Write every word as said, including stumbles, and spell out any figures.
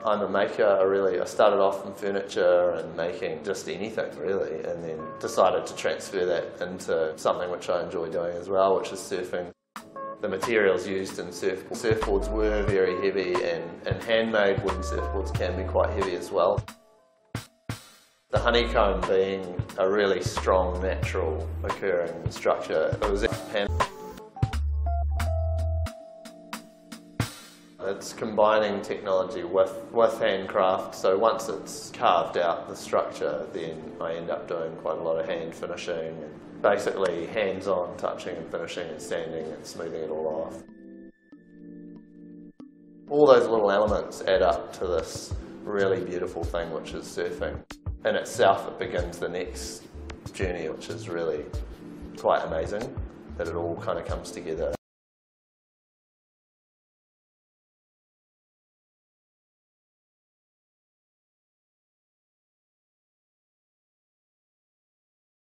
I'm a maker, I really. I started off in furniture and making just anything really, and then decided to transfer that into something which I enjoy doing as well, which is surfing. The materials used in surf surfboards were very heavy, and, and handmade wooden surfboards can be quite heavy as well. The honeycomb being a really strong, natural occurring structure. It was hand It's combining technology with, with handcraft, so once it's carved out the structure, then I end up doing quite a lot of hand finishing, and basically hands-on touching and finishing and sanding and smoothing it all off. All those little elements add up to this really beautiful thing which is surfing. In itself it begins the next journey, which is really quite amazing, that it all kind of comes together.